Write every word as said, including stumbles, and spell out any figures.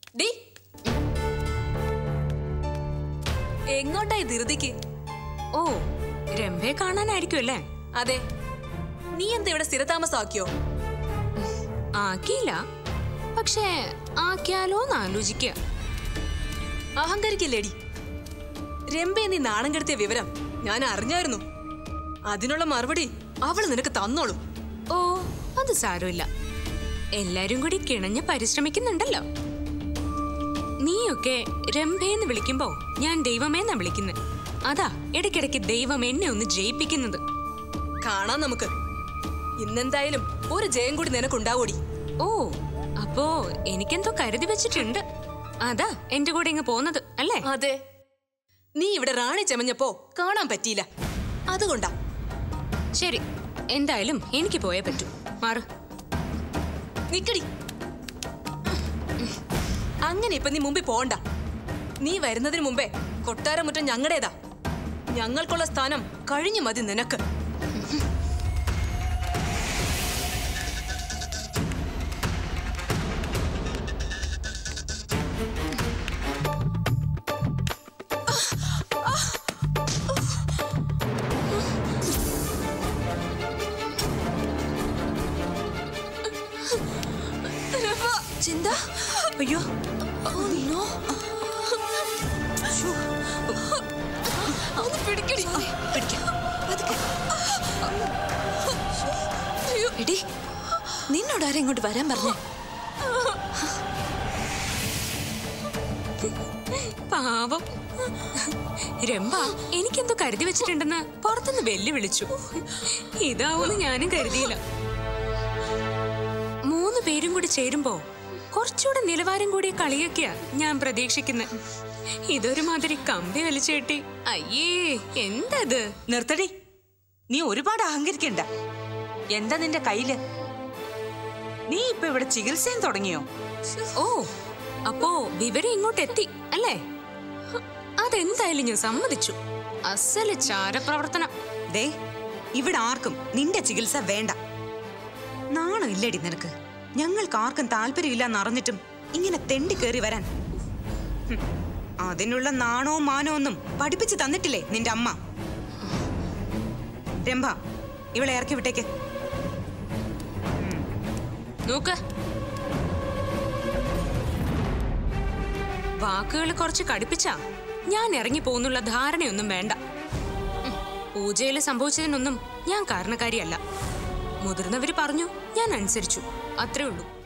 D എങ്ങോട്ടായി ധൃതിക്ക്? ഓ, രംഭയെ കാണാനായിരിക്കും അല്ലേ? അതെ. നീ എന്താ ഇവിടെ സ്ഥിരതാമസമാക്കിയോ? ആക്കിയില്ല, പക്ഷേ ആക്കിയാലോന്ന് ആലോചിക്കുക. അഹങ്കരിക്കില്ലേടി. രംഭയെ നീ നാണം കെടുത്തിയ വിവരം ഞാൻ അറിഞ്ഞായിരുന്നു. അതിനുള്ള മറുപടി അവള് നിനക്ക് തന്നോളൂ. ഓ, അത് സാരമില്ല. എല്ലാരും കൂടി കിണഞ്ഞ് പരിശ്രമിക്കുന്നുണ്ടല്ലോ. നീയൊക്കെ രംഭയെന്ന് വിളിക്കുമ്പോ ഞാൻ ദൈവമേന്നാ വിളിക്കുന്നത്. അതാ ഇടയ്ക്കിടയ്ക്ക് ദൈവം എന്നെ ഒന്ന് ജയിപ്പിക്കുന്നത്. കാണാം നമുക്ക്. ഇന്നെന്തായാലും ഒരു ജയം കൂടി നിനക്കുണ്ടാവൂടി. ഓ, അപ്പോ എനിക്കെന്തോ കരുതി വെച്ചിട്ടുണ്ട്. അതാ എന്റെ കൂടെ ഇങ്ങ് പോന്നത് അല്ലേ? അതെ. നീ ഇവിടെ റാണി ചമഞ്ഞപ്പോ കാണാൻ പറ്റിയില്ല, അതുകൊണ്ടാ. ശരി, എന്തായാലും എനിക്ക് പോയേ പറ്റൂ. മാറ്. നിക്കടി. അങ്ങനെ ഇപ്പൊ നീ മുമ്പിൽ പോണ്ട. നീ വരുന്നതിന് മുമ്പേ കൊട്ടാരമുറ്റം ഞങ്ങളുടേതാ. ഞങ്ങൾക്കുള്ള സ്ഥാനം കഴിഞ്ഞു മതി നിനക്ക്. ചിന്ത, അയ്യോ, പിടിക്കടി. എടി, നിന്നോട് ആരാ ഇങ്ങോട്ട് വരാൻ പറഞ്ഞു? പാവം രംഭ എനിക്കെന്തോ കരുതി വെച്ചിട്ടുണ്ടെന്ന് പുറത്തുനിന്ന് വെല്ലു വിളിച്ചു. ഇതാവൂന്ന് ഞാനും കരുതിയില്ല. മൂന്ന് പേരും കൂടി ചേരുമ്പോ കുറച്ചുകൂടെ നിലവാരം കൂടിയ കളിയൊക്കെയാ ഞാൻ പ്രതീക്ഷിക്കുന്നത്. ഇതൊരു മാതിരി കമ്പി വലിച്ചു കെട്ടി. അയ്യേ, എന്തത്? നിർത്തടി. നീ ഒരുപാട് അഹങ്കരിക്കണ്ട. എന്താ നിന്റെ കയ്യില്? നീ ഇപ്പൊ ഇവിടെ ചികിത്സയും തുടങ്ങിയോ? ഓ, അപ്പോ വിവരം ഇങ്ങോട്ട് എത്തി അല്ലേ? അതെന്തായാലും ഞാൻ സമ്മതിച്ചു. അസല് ചാരപ്രവർത്തനം. ദേ, ഇവിടെ ആർക്കും നിന്റെ ചികിത്സ വേണ്ട. നാണം ഇല്ലടി നിനക്ക്? ഞങ്ങൾക്ക് ആർക്കും താല്പര്യമില്ലെന്ന് അറിഞ്ഞിട്ടും ഇങ്ങനെ തെണ്ടി കയറി വരാൻ അതിനുള്ള നാണോ മാനോ ഒന്നും പഠിപ്പിച്ചു തന്നിട്ടില്ലേ നിന്റെ അമ്മ? രംഭ, ഇവളെ ഇറക്കി വിട്ടേക്ക്. നോക്ക്, വാക്കുകൾ കുറച്ച് കടുപ്പിച്ചാ ഞാൻ ഇറങ്ങി പോകുന്നുള്ള ധാരണയൊന്നും വേണ്ട. പൂജയിൽ സംഭവിച്ചതിനൊന്നും ഞാൻ കാരണക്കാരിയല്ല. മുതിർന്നവര് പറഞ്ഞു, ഞാൻ അനുസരിച്ചു, അത്രേ ഉള്ളൂ.